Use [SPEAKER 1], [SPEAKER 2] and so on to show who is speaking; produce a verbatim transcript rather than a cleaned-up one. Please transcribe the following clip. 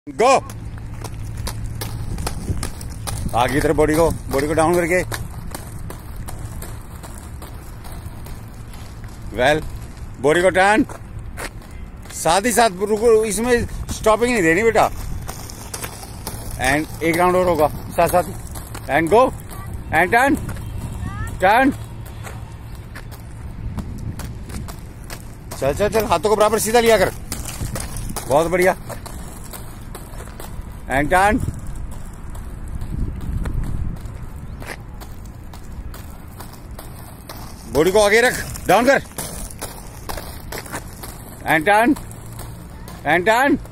[SPEAKER 1] गो। आगे की तरफ बॉडी को बॉडी को डाउन करके। वेल, बॉडी को टर्न। साथ ही साथ रुको, इसमें स्टॉपिंग नहीं देनी बेटा। एंड एक राउंड और होगा साथ साथ। And go and turn turn. चल चल चल, हाथों को बराबर सीधा लिया कर। बहुत बढ़िया। And turn. बॉडी को आगे रख, डाउन कर। And turn and turn.